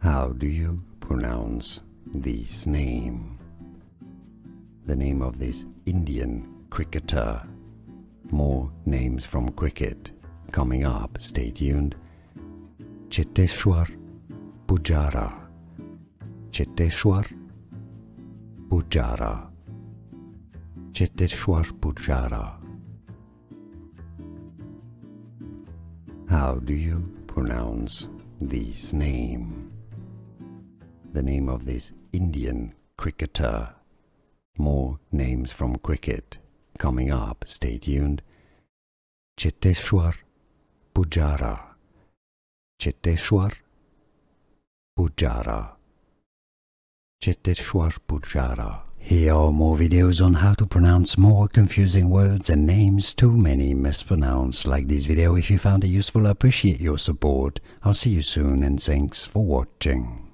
How do you pronounce this name? The name of this Indian cricketer. More names from cricket coming up. Stay tuned. Cheteshwar Pujara. Cheteshwar Pujara. Cheteshwar Pujara. How do you pronounce this name? The name of this Indian cricketer. More names from cricket coming up. Stay tuned. Cheteshwar Pujara. Cheteshwar Pujara. Cheteshwar Pujara. Here are more videos on how to pronounce more confusing words and names too many mispronounced. Like this video if you found it useful. I appreciate your support. I'll see you soon and thanks for watching.